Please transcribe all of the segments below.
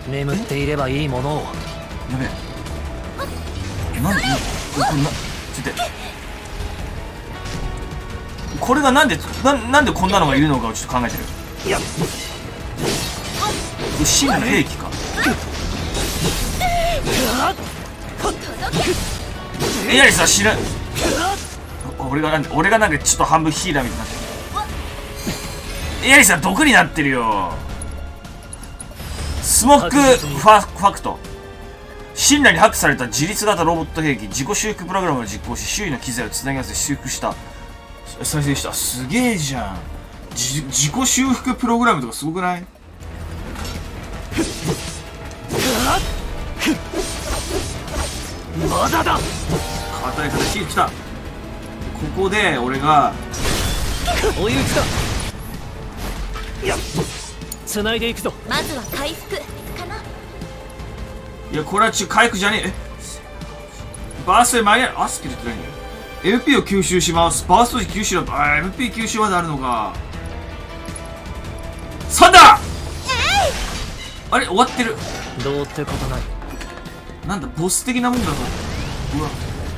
眠っていればいいものを。 やべえ。なんでちょっと待って。これがなんでこんなのがいるのかをちょっと考えてる。真の兵器か。エアリスは知らん。俺がなんかちょっと半分ヒーラーみたいになってる。エアリスは毒になってるよ。スモックファクト。信頼にハックされた自律型ロボット兵器自己修復プログラムを実行し周囲の機材をつなぎ合わせ修復した再生した。すげえじゃん。自己修復プログラムとかすごくない？ まだだ。 硬い形来た。ここで俺が追い打ちだ。繋いでいくぞ。 まずは回復かな。 いやこれは回復じゃねえ。バーストで曲げる。アスキルって何？ MP を吸収します。バースト時吸収だと。MP 吸収まであるのか。3だ。あれ終わってる。 どうってことない。 なんだボス的なもんだぞ。うわ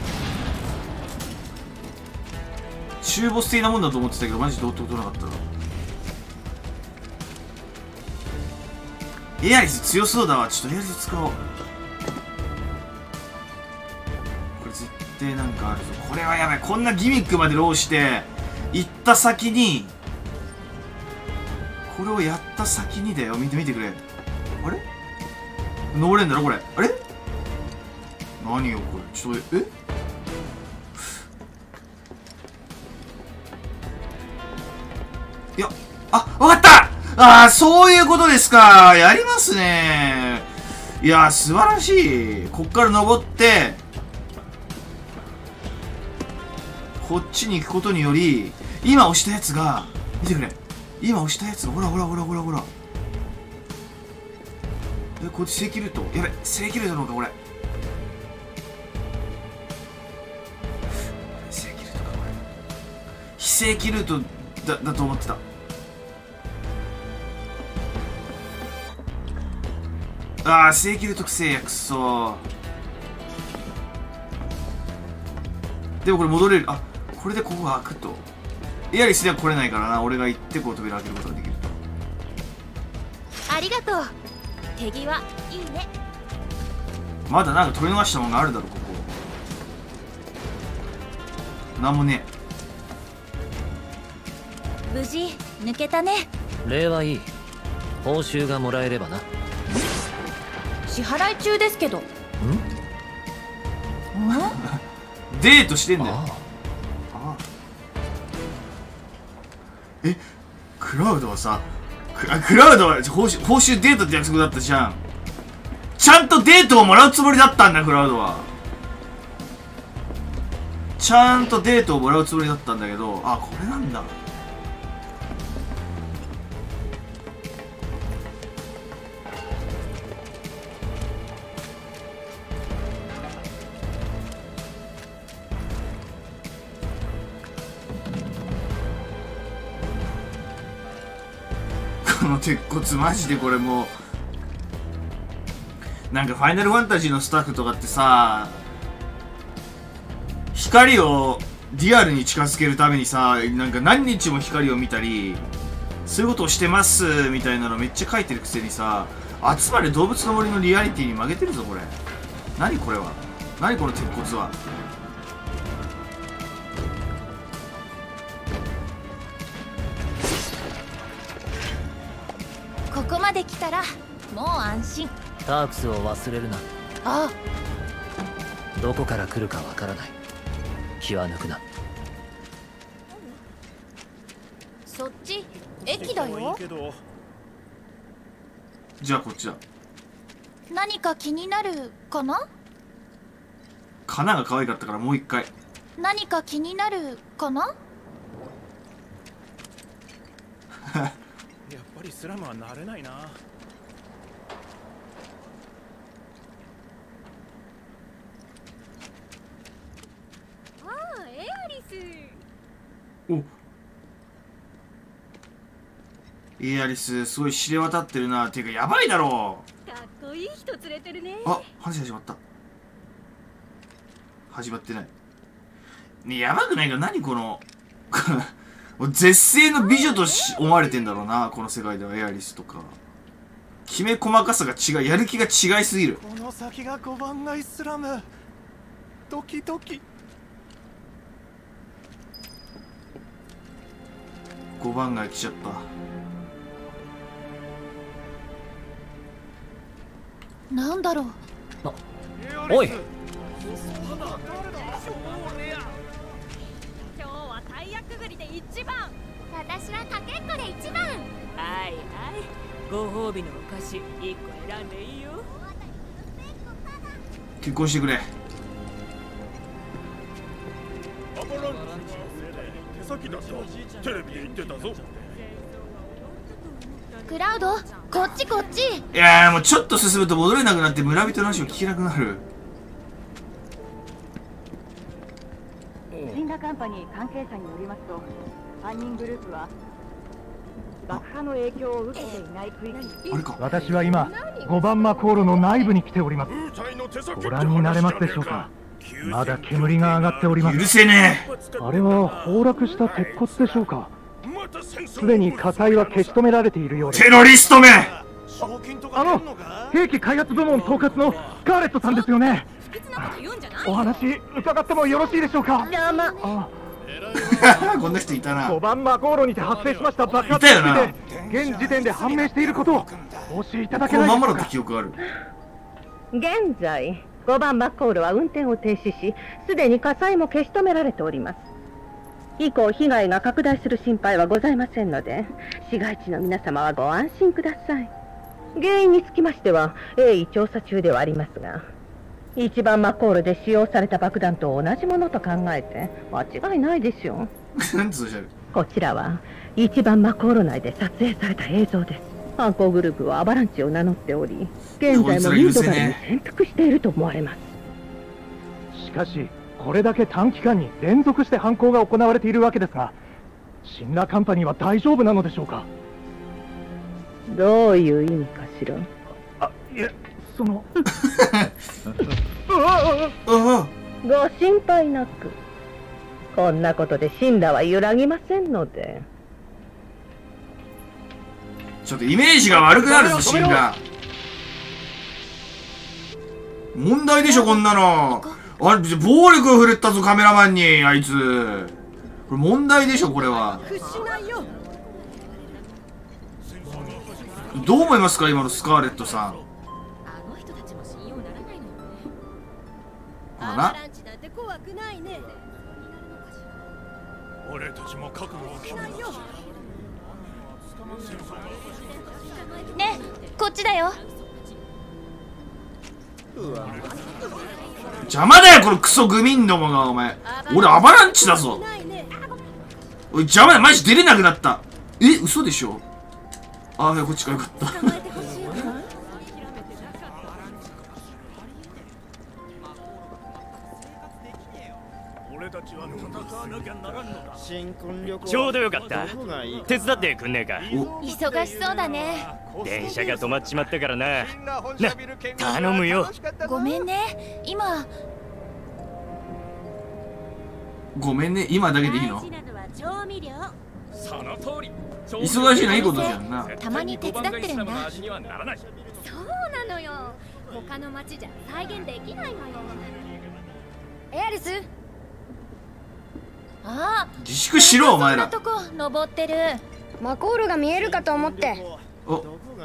中ボス的なもんだと思ってたけどマジどうってことなかったな。エアリス強そうだわ。ちょっとエアリス使おう。これ絶対なんかあるぞ。これはやばい。こんなギミックまでローして行った先にこれをやった先にだよ。見てくれ。あれ登れんだろこれ。あれ何よこれ。ちょっといやわかった。そういうことですか。やりますね。いや素晴らしい。こっから登ってこっちに行くことにより今押したやつが見てくれ。今押したやつがほらこっち正規ルート。やべ正規ルートの方かこれ。正規ルートかこれ。非正規ルートだと思ってた。正規ルートくせえやくそー。でもこれ戻れる。これでここが開くと。エアリスでは来れないからな。俺が行ってこう扉開けることができると。 ありがとう。手際いいね。 まだなんか取り逃したものがあるだろここ。なんもね無事抜けたね。 礼はいい。報酬がもらえればな。 支払い中ですけど。 デートしてんだよ。クラウドはさクラウドは報酬デートって約束だったじゃん。ちゃんとデートをもらうつもりだったんだ。クラウドはちゃんとデートをもらうつもりだったんだけど。これなんだ。この鉄骨マジでこれもうなんかファイナルファンタジーのスタッフとかってさ光をリアルに近づけるためにさなんか何日も光を見たりそういうことをしてますみたいなのめっちゃ書いてるくせにさ集まれ動物の森のリアリティに負けてるぞこれ。何これは。何この鉄骨は。 ここまで来たらもう安心。 タークスを忘れるな。どこから来るかわからない。気は抜くな。 そっち駅だよ。 じゃあこっちだ。 何か気になるかな。 かなが可愛かったからもう一回。 何か気になるかな。 やっぱりスラムは慣れないな。 エアリス。 おエアリスすごい知れ渡ってるな。ていうかやばいだろ。 かっこいい人連れてるね。 あ、話始まった。始まってない。ね、やばくないか、何この絶世の美女と思われてんだろうな、この世界では。エアリスとかきめ細かさが違う、やる気が違いすぎる。 この先が5番街スラム。ドキドキ。 5番街来ちゃった。 なんだろう。 おい、 今日は大役繰りで一番。私はかけっこで一番。 はいはい、ご褒美のお菓子1個選んでいいよ。 結婚してくれ。 アバランチ手先だった。テレビで言ってたぞ。 クラウド、こっちこっち。 いやー、もうちょっと進むと戻れなくなって村人の話を聞けなくなる。 シンラカンパニー関係者によりますと、犯人グループは爆破の影響を受けていない区域に。 あれか。 私は今5番マコールの内部に来ております。ご覧になれますでしょうか。まだ煙が上がっております。 許せねあれは崩落した鉄骨でしょうか。すでに火災は消し止められているようえ。 です。 テロリストめ。 兵器開発部門統括のスカーレットさんですよね。 不吉なこと言うんじゃない。 お話伺ってもよろしいでしょうか。 どうも。 あこんな人いたな。 5番マコールにて発生しました爆発いたよなについて現時点で判明していることをお教えいただけこのまんまだったないでしょうか。 記憶ある。 現在5番マッコールは運転を停止し、すでに火災も消し止められております。以降被害が拡大する心配はございませんので、市街地の皆様はご安心ください。原因につきましては鋭意調査中ではありますが、1番マッコールで使用された爆弾と同じものと考えて間違いないでしょう。 なんつうじゃる。 こちらは1番マコール内で撮影された映像です。犯行グループはアバランチを名乗っており、現在もリードガルに潜伏していると思われます。 しかしこれだけ短期間に連続して犯行が行われているわけですが、シンラカンパニーは大丈夫なのでしょうか。 どういう意味かしら。 あ、いえ、そのああ、 ご心配なく。こんなことでシンラは揺らぎませんので。 ちょっとイメージが悪くなるぞ、シンラ。問題でしょ、こんなの。あれ、暴力を振るったぞ、カメラマンに、あいつ。これ問題でしょ、これは。どう思いますか、今のスカーレットさん。 あの人たちも信用ならないのよね。 ほらな。 ランチなんて怖くないね。 俺たちも覚悟を決めなきゃ。 ね、こっちだよ。 邪魔だよ、このクソグミンどもが、お前。俺アバランチだぞ。おい、邪魔だよ、マジ出れなくなった。え、嘘でしょ。ああ、こっちか、よかった。 ちょうどよかった。手伝ってくんねえか。 忙しそうだね。 電車が止まっちまったからな。頼むよ。 ごめんね、今。 ごめんね、今だけでいいの。 調味料。 その通り。 忙しいのはいいことじゃんな。 たまに手伝ってるんだ。 そうなのよ。他の町じゃ再現できないのよ。エアリス。ああ、 自粛しろ、お前ら。 そんなとこ登ってる。 マコールが見えるかと思って。 お、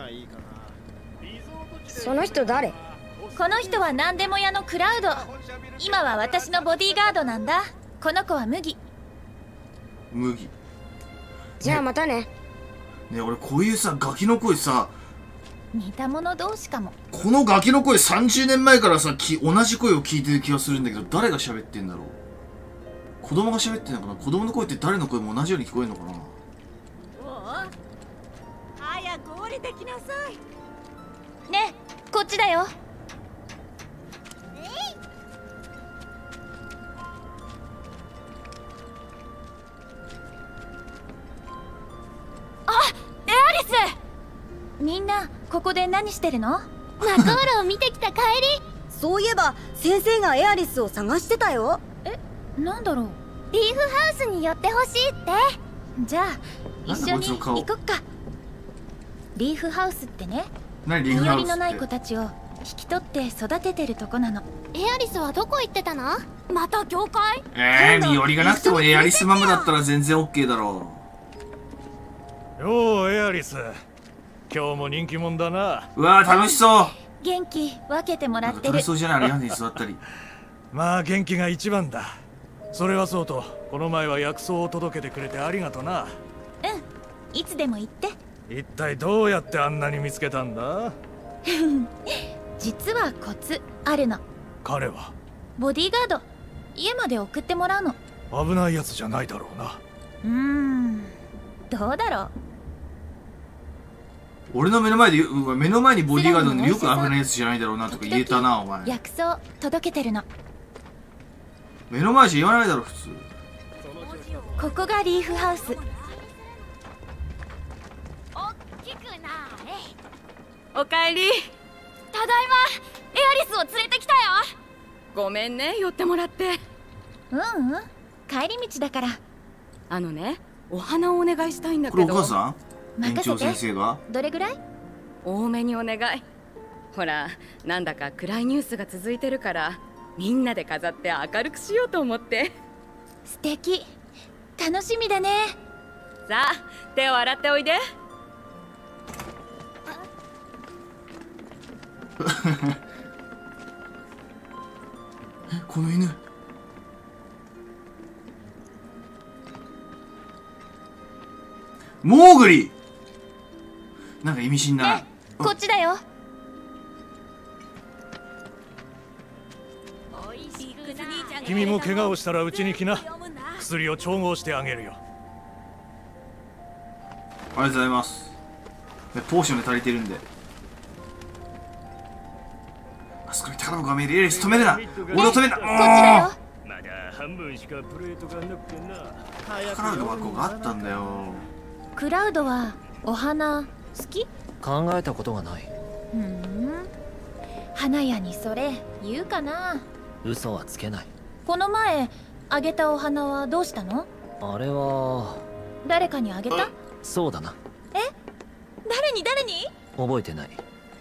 その人誰？ この人は何でも屋のクラウド。今は私のボディーガードなんだ。この子は麦。 麦。 じゃあまたね。 ねえ、俺こういうさ、ガキの声さ、 似た者同士かも。 このガキの声30年前からさ、同じ声を聞いてる気がするんだけど、誰が喋ってんだろう。子供が喋ってんのかな。子供の声って誰の声も同じように聞こえるのかな。 おお、早く降りてきなさい。 ね、こっちだよ。あ、エアリス。みんなここで何してるの？ マコールを見てきた帰り。 そういえば先生がエアリスを探してたよ。 なんだろう。リーフハウスに寄ってほしいって。じゃあ一緒に行こっか。リーフハウスってね、 何リー身フハウスって寄りのない子たちを引き取って育ててるとこなの。エアリスはどこ行ってたの？また教会？ 身寄りがなくてもエアリスマムだったら全然 OK だろようエアリス、今日も人気者だな。 う。うわー楽しそう。 元気分けてもらってる。 楽しそうじゃない。屋根に座ったり。 まあ元気が一番だ。それはそうと、この前は薬草を届けてくれてありがとな。 いつでも言って。 一体どうやってあんなに見つけたんだ？ 実はコツあるの。 彼はボディーガード、家まで送ってもらうの。 危ないやつじゃないだろうな。 どうだろう。 俺の目の前にボディーガードによく危ないやつじゃないだろうなとか言えたな。お前薬草届けてるの。 目の前じゃ言わないだろ普通。 ここがリーフハウス。 おかえり。 ただいま。エアリスを連れてきたよ。 ごめんね、寄ってもらって。 帰り道だから。 あのね、お花をお願いしたいんだこれけど。 お母さん？園長先生が？ どれぐらい？ 多めにお願い。ほら、なんだか暗いニュースが続いてるから、みんなで飾って明るくしようと思って。 素敵。楽しみだね。 さあ、手を洗っておいで。 この犬。モーグリ。なんか意味深だな。 こっちだよ。 君も怪我をしたらうちに来な。薬を調合してあげるよ。 ありがとうございます。ポーションで足りてるんで。あそこに宝箱が見える。エリス止めるな。俺を止めるな。 こっちだよ。 まだ半分しかプレートがなくてな。 宝箱があったんだよ。 クラウドはお花好き？ 考えたことがない。 花屋にそれ言うかな。 嘘はつけない。 この前あげたお花はどうしたの？ あれは誰かにあげた？ そうだな。 誰に覚えてない。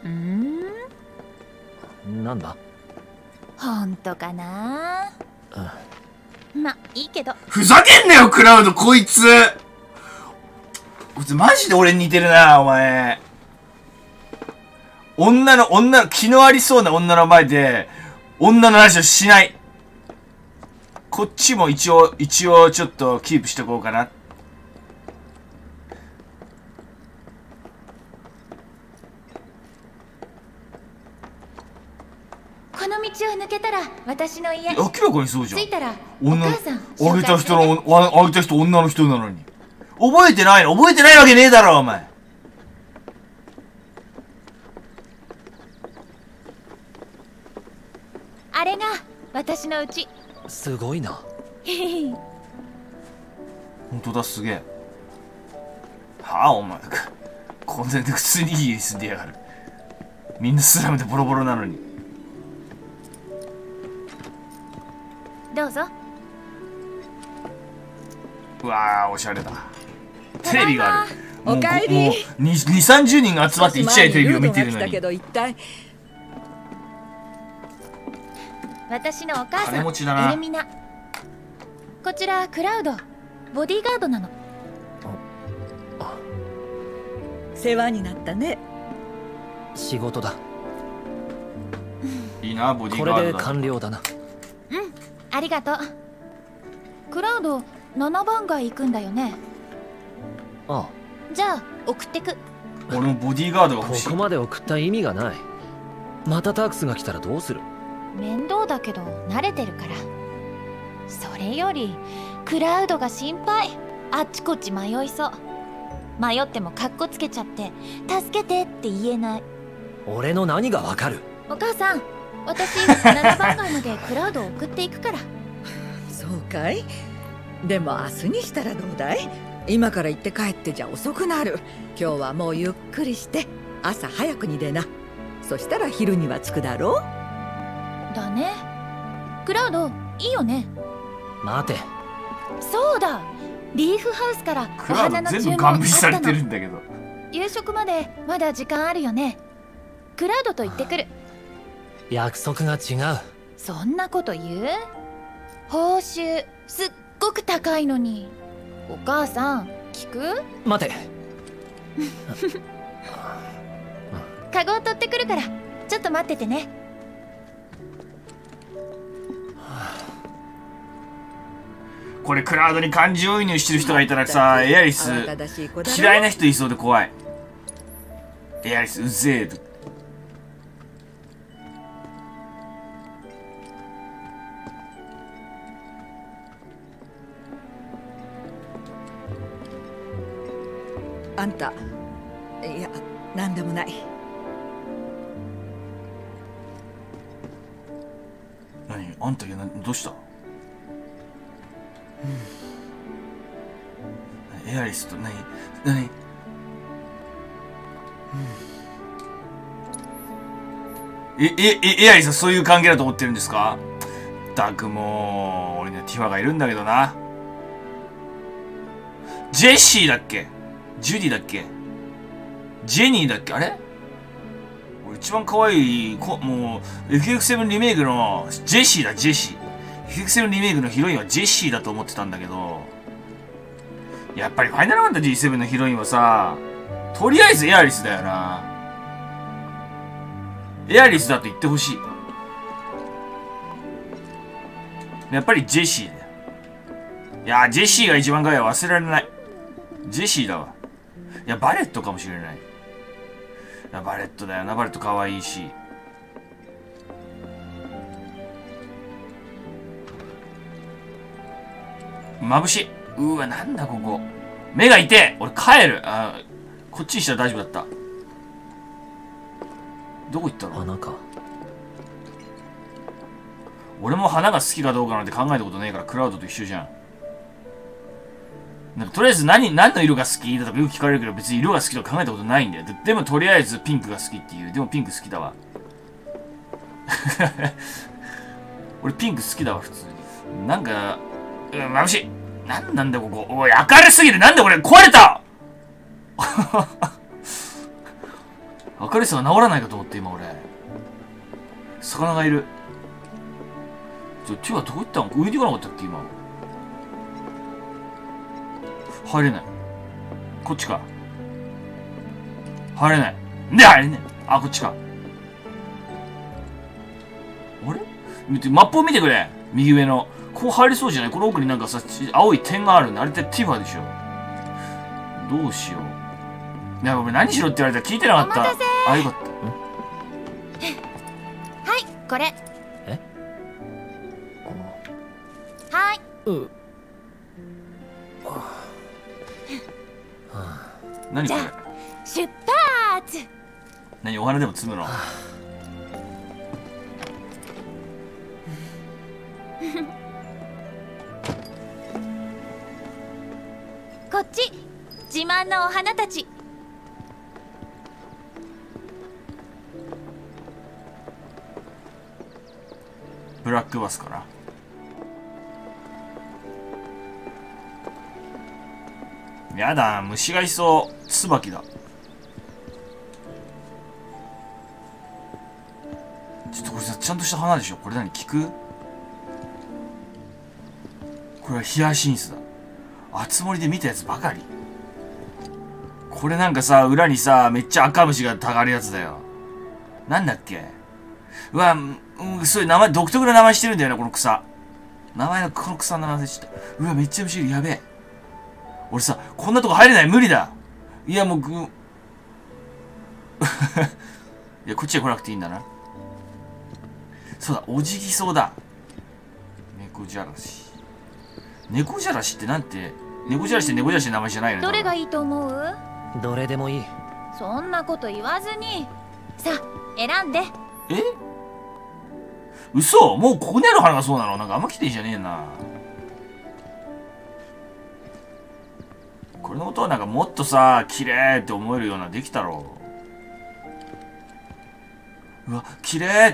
なんだ？ 本当かな。ま、いいけど。 ふざけんなよクラウド。こいつマジで俺に似てるな。お前女の気のありそうな女の前で女の話をしない。こっちも一応ちょっとキープしとこうかな。 この道を抜けたら私の家。 明らかにそうじゃん。 着いたらお母さんあげた人女の人なのに覚えてないわけねえだろお前。 あれが私の家。 すごいな。 本当だ、すげえ。はあお前こんなに普通にいい家に住んでやがる。みんなスラムでボロボロなのに。 どうぞ。 うわーおしゃれだ。テレビがある。 おかえり。 もう2、30人が集まって一台テレビを見てるのに。 私のお母さ金持ちだん、 な。 エルミナ。こちらクラウド、ボディーガードなの。 世話になったね。 仕事だ。 いいな、ボディーガードだ。 これで完了だな。 ありがとう。クラウド、7番街行くんだよね。 ああ。 じゃあ送ってく。 俺もボディーガードが欲しい。 ここまで送った意味がない。またタークスが来たらどうする？ 面倒だけど慣れてるから。それよりクラウドが心配。あっちこっち迷いそう。迷ってもカッコつけちゃって助けてって言えない。 俺の何がわかる？ お母さん、私7番街までクラウドを送っていくから。 そうかい。でも明日にしたらどうだい？今から行って帰ってじゃ遅くなる。今日はもうゆっくりして朝早くに出な。 そしたら昼には着くだろう。 だね。クラウドいいよね。 待て。 そうだ、リーフハウスからおクラウド花の注全部ガン無視さ文あったの。 れてるんだけど。 夕食までまだ時間あるよね。クラウドと行ってくる。 約束が違う。 そんなこと言う？報酬すっごく高いのに。お母さん聞く？ 待て。 カゴを取ってくるからちょっと待っててね。 これクラウドに感情移入してる人がいたらさ、エアリス嫌いな人いそうで怖い。エアリスうぜえ。 あんた、いや、なんでもない。 何あんたどうした？エアリスと何エアリスはそういう関係だと思ってるんですか？ったくもう俺にはティファがいるんだけどな。ジェシーだっけ？ジュディだっけ？ジェニーだっけ？あれ？俺一番可愛いもう FF7 リメイクのジェシーだ。ジェシー。FF7 リメイクのヒロインはジェシーだと思ってたんだけど、やっぱりファイナルファンタジー7のヒロインはさ、とりあえずエアリスだよな。エアリスだと言ってほしい。やっぱりジェシーだよ。いやジェシーが一番可愛い。忘れられない。ジェシーだわ。いやバレットかもしれない。いやバレットだよな。バレット可愛いし。眩しい。うわ、なんだここ。目が痛え。俺帰る。こっちにしたら大丈夫だった。どこ行ったの？ 花か。 俺も花が好きかどうかなんて考えたことねえからクラウドと一緒じゃん。なんかとりあえず何の色が好きだとかよく聞かれるけど、別に色が好きとか考えたことないんだよ。でもとりあえずピンクが好きっていう。でもピンク好きだわ。俺ピンク好きだわ、普通に。なんか、眩しい。なんだここ。おい、明るすぎる。なんでこれ壊れた明るさが治らないかと思って今俺。魚がいる。ティはどこ行ったの？上に行かなかったっけ今。入れない。こっちか。入れない。で入れない。あ、こっちか。あれ？マップを見てくれ。右上の。こう入れそうじゃない？この奥になんかさ、青い点があるんだ。あれってティファでしょ。どうしよう。いや、俺何しろって言われたら聞いてなかった。あ、よかった。 はい、これ。 え？ はい。 何これ？ 出発。 何お花でも摘むの？ こっち自慢のお花たち。 ブラックバスかな。やだ、虫がいそう。椿だ。ちょっとこれさ、ちゃんとした花でしょ。これ何？菊？これはヒヤシンスだ。あつ森で見たやつばかり。これなんかさ、裏にさ、めっちゃ赤虫がたがるやつだよ。なんだっけ？うわ、そういう名前、独特な名前してるんだよな、この草。名前の、この草の名前ちょっと。うわ、めっちゃ虫いる。やべえ。俺さ、こんなとこ入れない。無理だ。いや、もう、いや、こっちへ来なくていいんだな。そうだ、おじぎそうだ。猫じゃらし。猫じゃらしってなんて、猫じゃらしって猫じゃらしって名前じゃないよね。 どれがいいと思う？ どれでもいい。 そんなこと言わずに。さあ、選んで。 え？嘘？もうここにある花がそうなの？なんかあんま来ていいじゃねえな。これのことはなんかもっとさ、綺麗って思えるようなできたろう。 うわ、綺麗。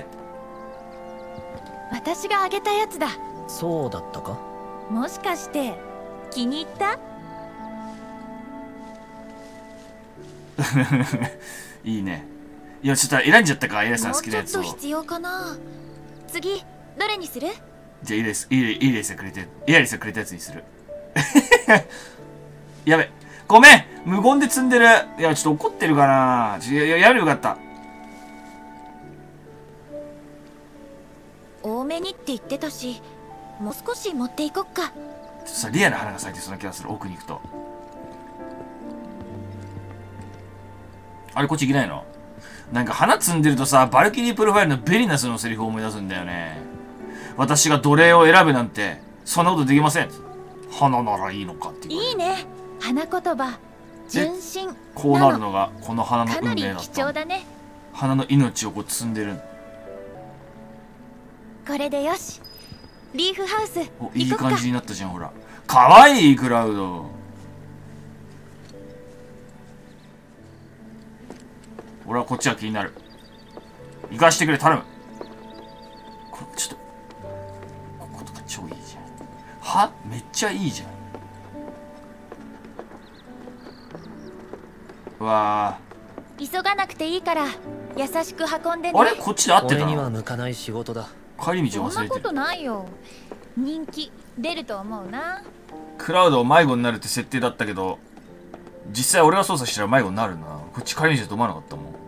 私があげたやつだ。 そうだったか。 もしかして気に入った？ いいね。いや、ちょっと選んじゃったか、エラさん好きなやつを。 もうちょっと必要かな。次どれにする？ じゃあ、イレイさんくれたやつにする。やべ、ごめん、無言で積んでる。いや、ちょっと怒ってるかな。やるよかった。 多めにって言ってたし、もう少し持っていこっか。 さ、リアな花が咲いてそうな気がする。奥に行くと。あれ、こっち行けないの？なんか花摘んでるとさ、バルキリープロファイルのベリナスのセリフを思い出すんだよね。私が奴隷を選ぶなんて、そんなことできません。花ならいいのかっていう。 いいね。花言葉、純真。 こうなるのが、この花の運命だった。 かなり貴重だね。 花の命をこう摘んでる。 これでよし。リーフハウス。 お、いい感じになったじゃん、ほら。かわいい、クラウド。俺はこっちは気になる。行かしてくれ、頼む。これ、ちょっと。こことか超いいじゃん。は？めっちゃいいじゃん。うわぁ。急がなくていいから、優しく運んでね。 あれ？こっちで合ってたの？ 俺には向かない仕事だ。 帰り道を忘れてる。 そんなことないよ。人気出ると思うな。 クラウド迷子になるって設定だったけど、実際俺が操作したら迷子になるな。こっち帰り道だと思わなかったもん。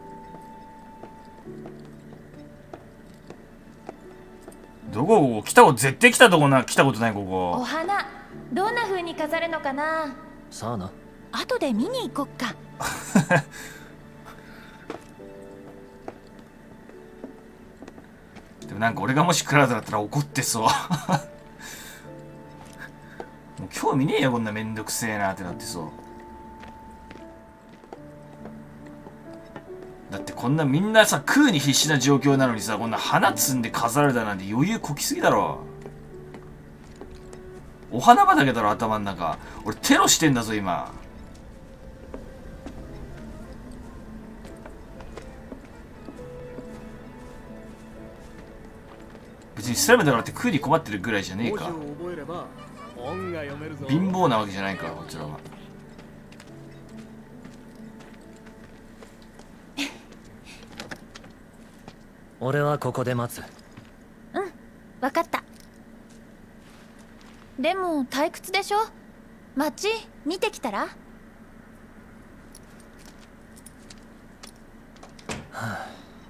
どこここ？来たこと絶対来たとこな、来たことないここ。 お花どんな風に飾るのかな。 さあな。 後で見に行こっか。 でもなんか俺がもしクラウドだったら怒ってそう。もう興味ねえよ、こんなめんどくせえなってなってそう。だってこんなみんなさ、食うに必死な状況なのにさ、こんな花摘んで飾るだなんて余裕こきすぎだろ。お花畑だろ、頭ん中。俺テロしてんだぞ今。別にスラムだからって食うに困ってるぐらいじゃねえか。貧乏なわけじゃないから、こちらは。 俺はここで待つ。 うん、わかった。でも退屈でしょ。街見てきたら。はあ、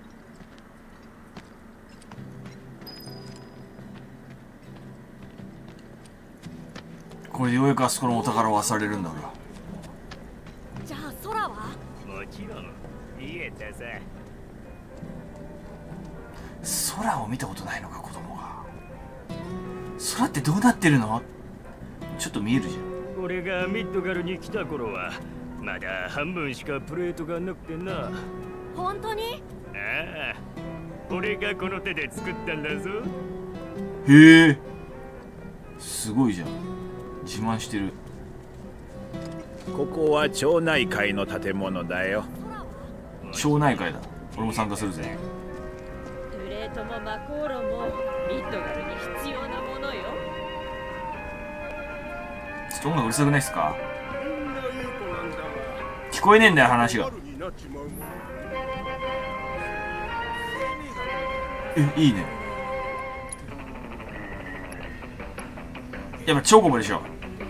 これでようやくあそこのお宝を忘れるんだから。 じゃあ空は？ もちろん言えたさ。 空を見たことないのか、子供が。空ってどうなってるの？ちょっと見えるじゃん。 俺がミッドガルに来た頃はまだ半分しかプレートがなくてな。 本当に？ ああ、俺がこの手で作ったんだぞ。 へえ、すごいじゃん。自慢してる。 ここは町内会の建物だよ。 町内会だ。俺も参加するぜ。 プレートもマコーロもミッドガルに必要なものよ。 ちょっと音楽うるさくないっすか？聞こえねえんだよ、話が。え、いいね。やっぱチョコボでしょ。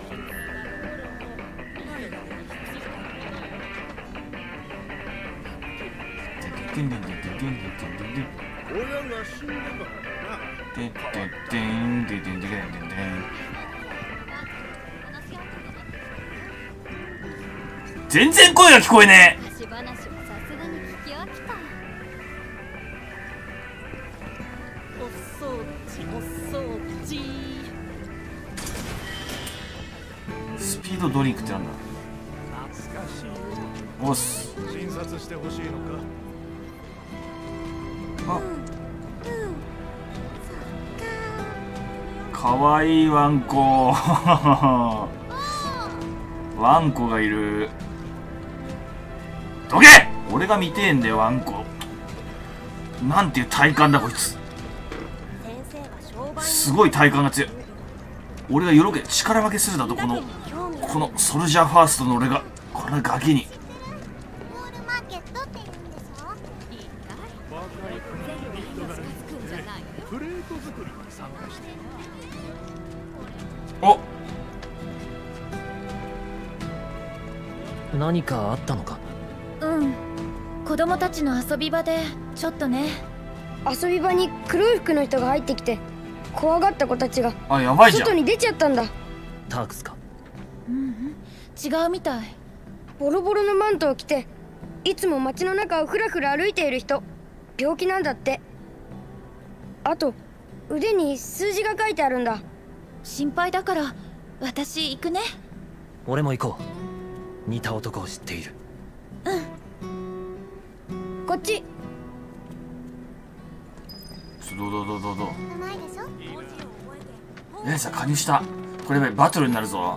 全然声が聞こえねえ。 昔話はさすがに聞き飽きた。 お掃除お掃除。 スピードドリンクってなんだ。 懐かしいよ。 おっす。 診察してほしいのか。 あ、かわいいワンコ。ワンコがいる。どけ！俺が見てえんだよ、ワンコ。 なんていう体幹だこいつ。すごい体幹が強い。俺がよろけ力負けするだと、このソルジャーファーストの俺がこれガキに。お、 何かあったのか？ うん、子供たちの遊び場でちょっとね。 遊び場に黒い服の人が入ってきて、怖がった子たちが外に出ちゃったんだ。 タークスか？ 違うみたい。 ボロボロのマントを着て、いつも街の中をふらふら歩いている人。病気なんだって。あと腕に数字が書いてあるんだ。 心配だから私行くね。 俺も行こう。似た男を知っている。 こっち。 どうレーサー加入した。これやばい、バトルになるぞ。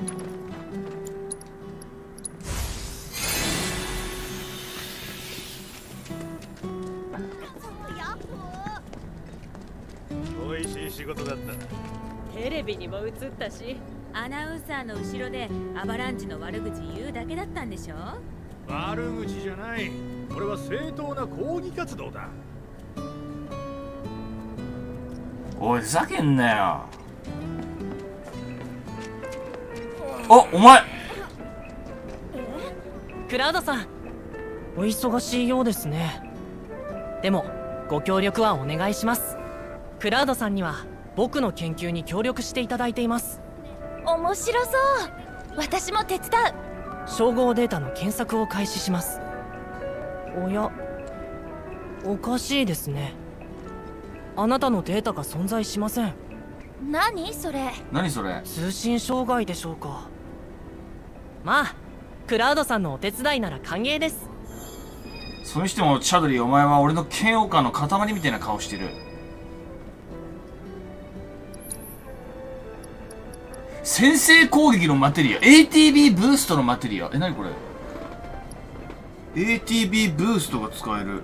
美味しい仕事だった。 テレビにも映ったし、アナウンサーの後ろでアバランチの悪口言うだけだったんでしょ。 悪口じゃない。これは正当な抗議活動だ。 おい、ふざけんなよ。お前クラウドさん、お忙しいようですね。でもご協力はお願いします。クラウドさんには僕の研究に協力していただいています。 面白そう。私も手伝う。 照合データの検索を開始します。おや、おかしいですね。あなたのデータが存在しません。 何それ？ 通信障害でしょうか。まあクラウドさんのお手伝いなら歓迎です。 それにしてもチャドリー、お前は俺の嫌悪感の塊みたいな顔してる。先制攻撃のマテリア、 ATB ブーストのマテリア。何これ？ ATB ブーストが使える。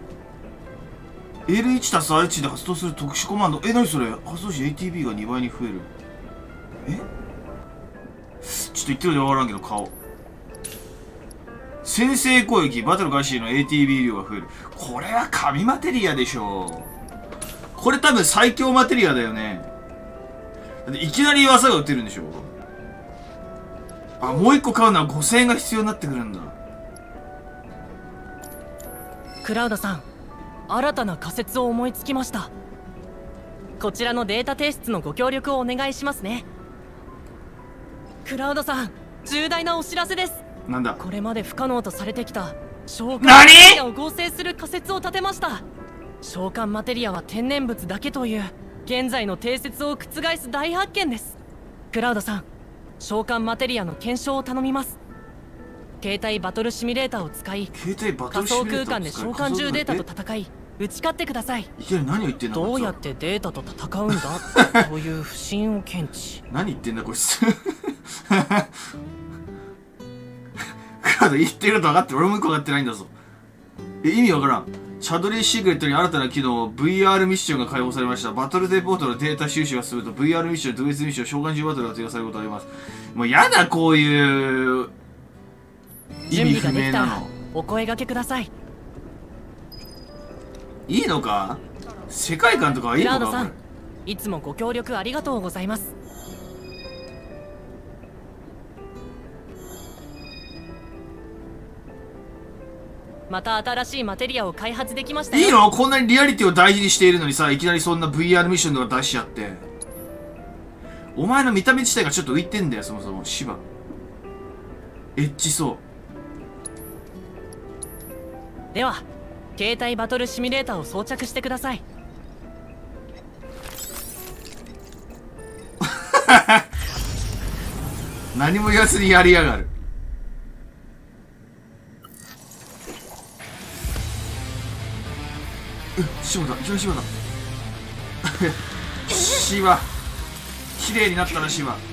L1 たす R1 で発動する特殊コマンド。何それ？発動時 ATB が2倍に増える。ちょっと言ってるで分からんけど、顔。先制攻撃、バトル開始の ATB 量が増える。これは神マテリアでしょ。これ多分最強マテリアだよね。だっていきなり技が打てるんでしょ。もう一個買うのは5000円が必要になってくるんだ。 クラウドさん、新たな仮説を思いつきました。こちらのデータ提出のご協力をお願いしますね。クラウドさん、重大なお知らせです。 なんだ？ これまで不可能とされてきた召喚マテリアを合成する仮説を立てました。召喚マテリアは天然物だけという現在の定説を覆す大発見です。クラウドさん、召喚マテリアの検証を頼みます。携帯バトルシミュレーターを使い、仮想空間で召喚獣データと戦い打ち勝ってください。 いきなり何を言ってんだ。 どうやってデータと戦うんだという不審を検知。 何言ってんだこいつ。クラウド言ってること分かってる。俺もよく分かってないんだぞ。意味わからん。チャドリーシークレットに新たな機能 VR ミッションが開放されました。バトルデポートのデータ収集が進むと VR ミッション、特別ミッション、召喚獣バトルが追加されることがあります。もうやだ、こういう意味不明なの。 お声掛けください。 いいのか？世界観とかはいいのか？ クラウドさん、いつもご協力ありがとうございます。また新しいマテリアを開発できましたよ。 いいの？こんなにリアリティを大事にしているのにさ、いきなりそんな VR ミッションとか出しちゃって。お前の見た目自体がちょっと浮いてんだよ、そもそも。芝エッチそう。 では携帯バトルシミュレーターを装着してください。 何も言わずにやりやがる。芝だ、いきなり芝だ。芝綺麗になったな、芝。